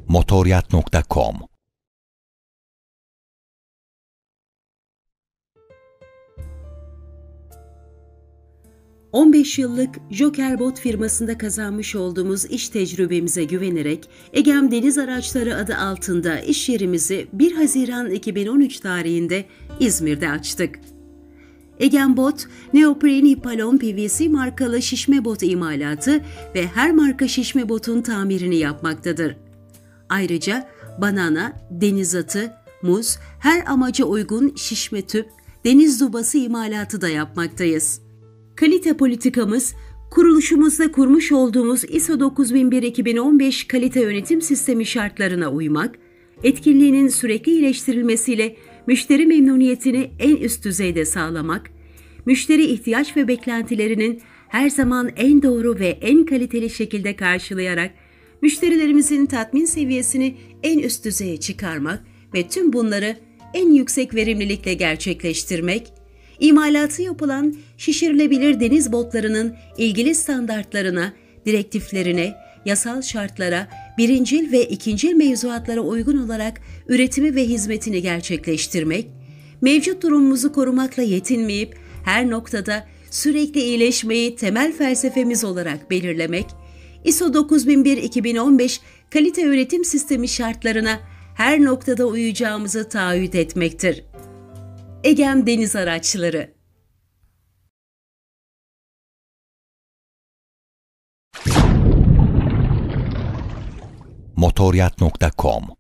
Motoryat.com 15 yıllık Joker Bot firmasında kazanmış olduğumuz iş tecrübemize güvenerek Egem Deniz Araçları adı altında iş yerimizi 1 Haziran 2013 tarihinde İzmir'de açtık. Egem Bot, neopren ipalon PVC markalı şişme bot imalatı ve her marka şişme botun tamirini yapmaktadır. Ayrıca banana, deniz atı, muz, her amaca uygun şişme tüp, deniz dubası imalatı da yapmaktayız. Kalite politikamız, kuruluşumuzda kurmuş olduğumuz ISO 9001-2015 kalite yönetim sistemi şartlarına uymak, etkinliğinin sürekli iyileştirilmesiyle müşteri memnuniyetini en üst düzeyde sağlamak, müşteri ihtiyaç ve beklentilerinin her zaman en doğru ve en kaliteli şekilde karşılayarak müşterilerimizin tatmin seviyesini en üst düzeye çıkarmak ve tüm bunları en yüksek verimlilikle gerçekleştirmek, İmalatı yapılan şişirilebilir deniz botlarının ilgili standartlarına, direktiflerine, yasal şartlara, birincil ve ikincil mevzuatlara uygun olarak üretimi ve hizmetini gerçekleştirmek, mevcut durumumuzu korumakla yetinmeyip her noktada sürekli iyileşmeyi temel felsefemiz olarak belirlemek, ISO 9001-2015 kalite yönetim sistemi şartlarına her noktada uyacağımızı taahhüt etmektir. Egem Deniz Araçları. Motoryat.com